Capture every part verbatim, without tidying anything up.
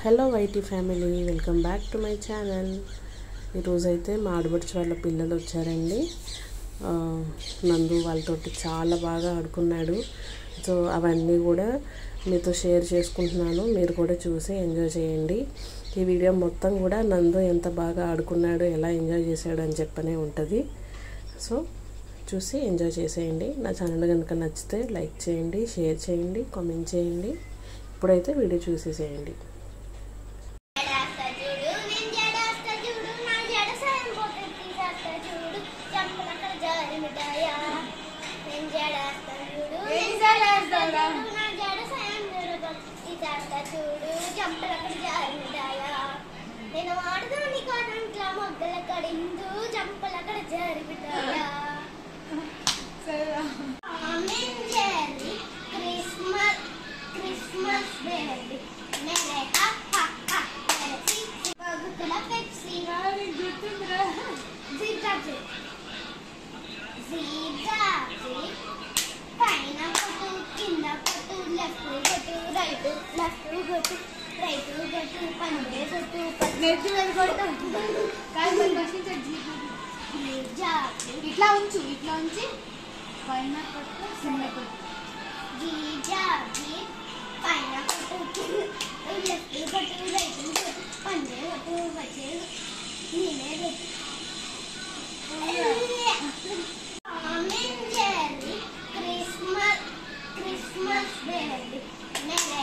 Hello Y T family, welcome back to my channel. ఈరోజైతే మా ఆడపడుచు వాళ్ళ పిల్లలు వచ్చారండి. నందు వాళ్ళతోటి చాలా బాగా ఆడుకున్నాడు. సో అవన్నీ కూడా మీతో షేర్ చేసుకుంటున్నాను. మీరు కూడా చూసి ఎంజాయ్ చేయండి. ఈ వీడియో మొత్తం కూడా నందు ఎంత బాగా ఆడుకున్నాడు, ఎలా ఎంజాయ్ చేశాడు అని చెప్పనే ఉంటుంది. సో చూసి ఎంజాయ్ చేసేయండి. నా ఛానల్ కనుక నచ్చితే లైక్ చేయండి, షేర్ చేయండి, కామెంట్ చేయండి. ఇప్పుడైతే వీడియో చూసేసేయండి. నేను ఆడదాన్ని కాదంట్లా మొగ్గల కడిందు జంపలక్కడ జరిపిటాయా క్రిస్మస్ క్రిస్మస్ బేబీ నేనే గుర్తుల పెప్సీ గుర్తుందిరా జీజాజీ జీజాజీ పైన కొట్టు కింద కొట్టు లెఫ్ట్ కొట్టు రైట్ లెఫ్ట్ కొట్టు రైట్ కొట్టు పండే కొట్టు నెట్ కొట్టు ఇట్లా ఉంచు ఇట్లా ఉంచి పైన కొట్టు కింద కొట్టు జీజాజీ పైన కొట్టు లెఫ్ట్ కొట్టు రైట్ కొట్టు పండే కొట్టు వచ్చే నేనే కొట్టు క్రిస్మస్ క్రిస్మస్ బేబీ నేనే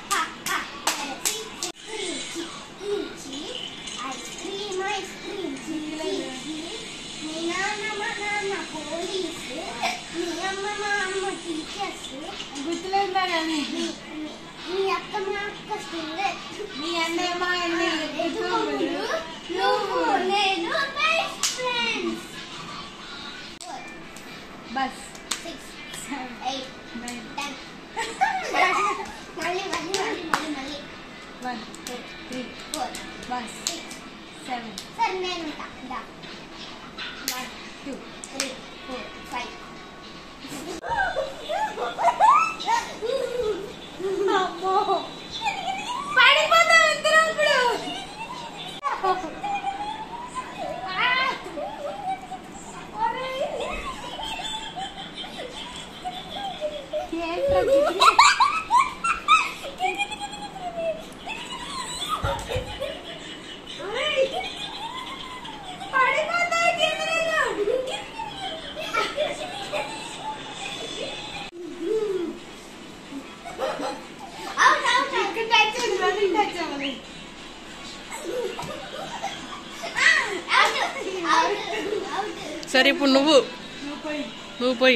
ఐస్ క్రీమ్ ఐస్ క్రీమ్ మీ నాన్న మా నాన్న పోలీస్ మీ అమ్మ మా అమ్మ టీచర్స్ గుర్తులేదా కానీ మీ అక్క మా అక్క స్టూడెంట్ మీ అన్నయ్య మా అన్నయ్య నువ్వు నేను best friends bus six seven eight nine ten మళ్ళీ మళ్ళీ మళ్ళీ మళ్ళీ మళ్ళీ one two three four one six seven సరే నేను ఉంటా one two three four five అమ్మో పడిపోతాం ఇద్దరం ఇప్పుడు సరే ఇప్పుడు నువ్వు నువ్వు పోయి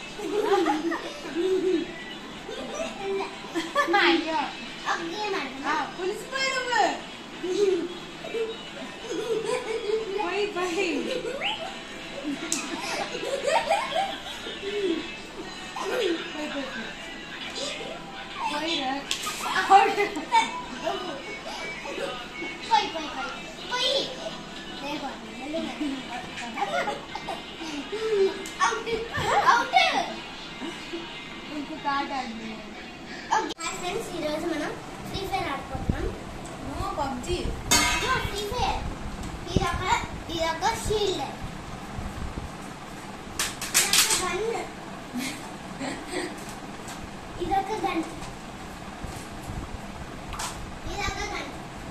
ఈరోజు మనం ఫ్రీ ఫైర్ ఆడుకుంటున్నాం. PUBG free fire. ఇదొక ఇదొక షీల్డ్, ఇదొక గన్, ఇదొక గన్, ఇదొక గన్.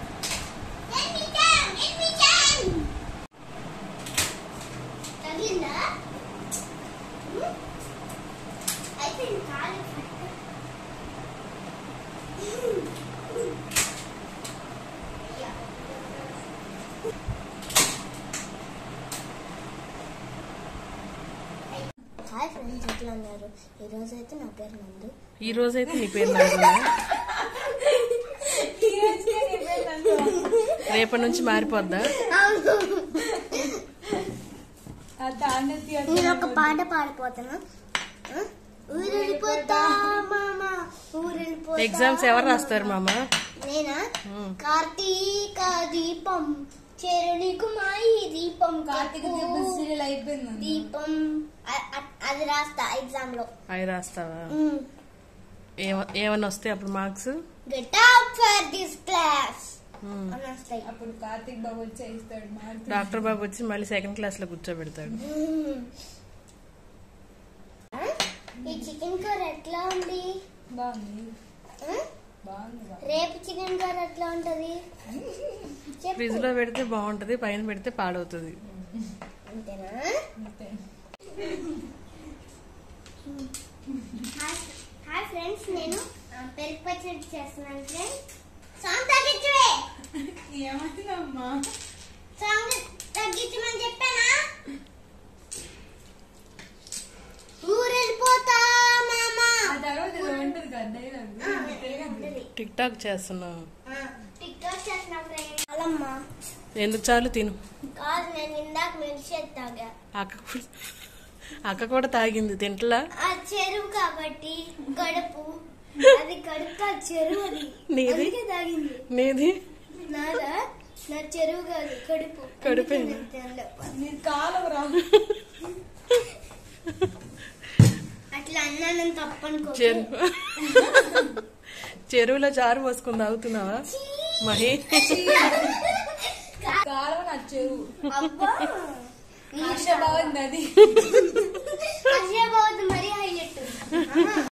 తగిలిందా? అయితే కాలు హాయ్ ఫ్రెండ్స్, ఎట్లా ఉన్నారు? ఈరోజు అయితే నా పేరు నందు. ఈ రోజు అయితే నీ పేరు నందు. రేపటి నుంచి మారిపోద్దా? నేను ఒక పాట పాడిపోతాను. ఊరెళ్ళిపోతా మామ ఊరెళ్ళిపోతా. ఎగ్జామ్స్ ఎవరు రాస్తారు మామ? నేనా? కార్తీక దీపం చెరునికి మాయి దీపం కార్తీక దీపం సీరియల్ అయిపోయింది. దీపం అది రాస్తా ఎగ్జామ్ లో. అవి రాస్తావా? ఏమన్నా వస్తే అప్పుడు marks get out for this class అప్పుడు కార్తీక్ బాబు వచ్చి ఇస్తాడు మార్క్స్. డాక్టర్ బాబు వచ్చి మళ్ళీ సెకండ్ క్లాస్ లో కూర్చోబెడతాడు. ఈ చికెన్ కూర ఎట్లా ఉంది? బాగుంది బాగుంది. రేపు చికెన్ కూర ఎట్లా ఉంటది? ఫ్రిడ్జ్ లో పెడితే బాగుంటది, పైన పెడితే పాడవుతుంది. అంతేనా? హాయ్ ఫ్రెండ్స్, నేను పెరుగు పచ్చడి చేస్తున్నాను ఫ్రెండ్స్. సాంగ్ తగ్గించవే. ఏమైందమ్మా? సాంగ్ తగ్గించమని చెప్పానా? ఊరెళ్ళిపోతా మామా. ఆ తర్వాత ఏదో ఉంటది కదా డైలాగ్. టిక్ టాక్ చేస్తున్నావు. టిక్ టాక్ చేస్తున్నా ఫ్రెండ్స్. చాలమ్మా. ఎందుకు చాలు, తిను. కాదు, నేను ఇందాక మిల్క్షేక్ తాగా. అక్క కూడా అక్క కూడా తాగింది, తింటలా? ఆ చెరువు కాబట్టి కడుపు, అది కడుపు చెరువు, అది నీది తాగింది. నీది నాదా? నా చెరువు కాదు, కడుపు. కడుపే. నీ కాలం రా. అట్లా అన్నాను తప్పనుకో. చెరువు చెరువులో చారు పోసుకుని తాగుతున్నావా మహి? కాలం నా చెరువు. అబ్బా, బాగుంది అది. బాగుంది, మరీ హైలైట్.